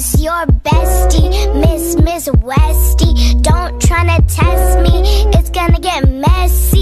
is your bestie, Miss Westie. Don't tryna test me, it's gonna get messy.